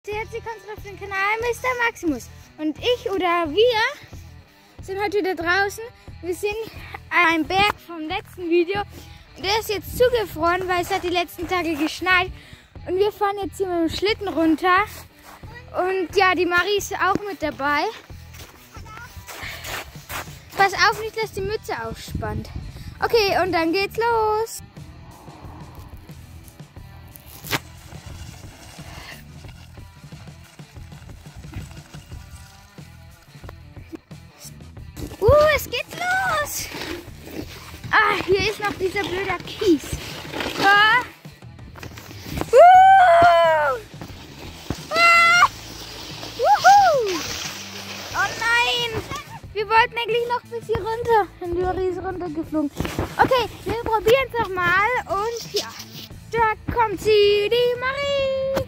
Herzlich willkommen auf dem Kanal Mr. Maximus. Und ich oder wir sind heute wieder draußen. Wir sind an einem Berg vom letzten Video. Und der ist jetzt zugefroren, weil es hat die letzten Tage geschneit. Und wir fahren jetzt hier mit dem Schlitten runter. Und ja, die Marie ist auch mit dabei. Pass auf nicht, dass die Mütze aufspannt. Okay, und dann geht's los. Es geht los! Ah, hier ist noch dieser blöde Kies. Ah. Ah. Oh nein! Wir wollten eigentlich noch bis hier runter. Und die Marie ist runtergeflogen. Okay, wir probieren es nochmal. Und ja, da kommt sie, die Marie.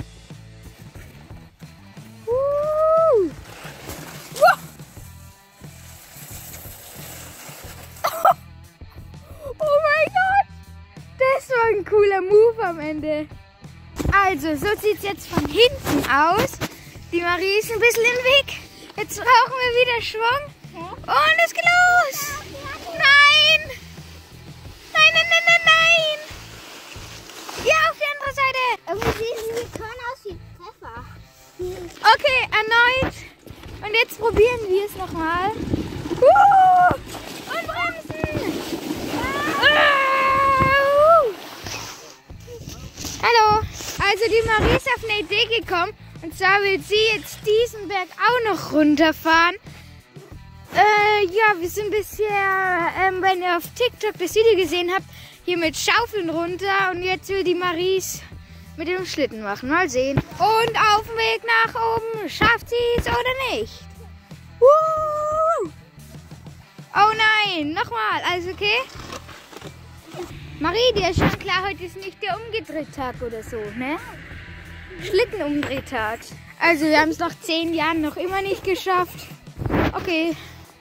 Ein cooler Move am Ende. Also, so sieht es jetzt von hinten aus. Die Marie ist ein bisschen im Weg. Jetzt brauchen wir wieder Schwung. Und es geht los. Nein! Nein, nein, nein, nein, nein! Ja, auf die andere Seite. Aber die Körner aus wie Pfeffer. Okay, erneut. Und jetzt probieren wir es nochmal. Und bremsen. Hallo, also die Marie ist auf eine Idee gekommen und zwar will sie jetzt diesen Berg auch noch runterfahren. Ja, wir sind bisher, wenn ihr auf TikTok das Video gesehen habt, hier mit Schaufeln runter und jetzt will die Maries mit dem Schlitten machen. Mal sehen. Und auf dem Weg nach oben, schafft sie es oder nicht? Oh nein, nochmal, also okay. Marie, dir ist schon klar, heute ist nicht der Umgedrehtag oder so, ne? Schlittenumdrehtag. Also wir haben es nach 10 Jahren noch immer nicht geschafft. Okay.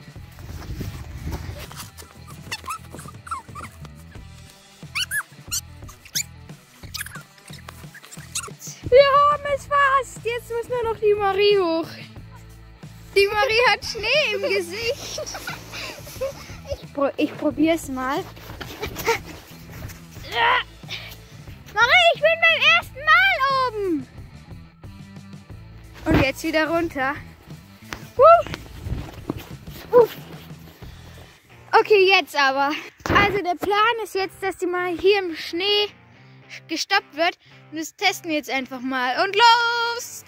Wir haben es fast. Jetzt muss nur noch die Marie hoch. Die Marie hat Schnee im Gesicht. Ich probiere es mal. Marie, ich bin beim ersten Mal oben. Und jetzt wieder runter. Okay, jetzt aber. Also der Plan ist jetzt, dass die mal hier im Schnee gestoppt wird. Und das testen wir jetzt einfach mal. Und los!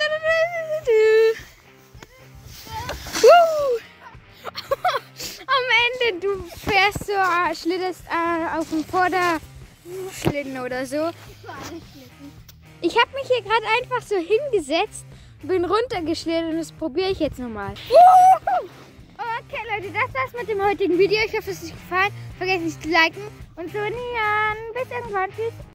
Am Ende, du fährst so, schlitterst auf dem Vorderschlitten oder so. Ich habe mich hier gerade einfach so hingesetzt, bin runtergeschlittert und das probiere ich jetzt nochmal. Okay Leute, das war's mit dem heutigen Video. Ich hoffe, es hat euch gefallen. Vergesst nicht zu liken und zu abonnieren. Bis irgendwann. Tschüss.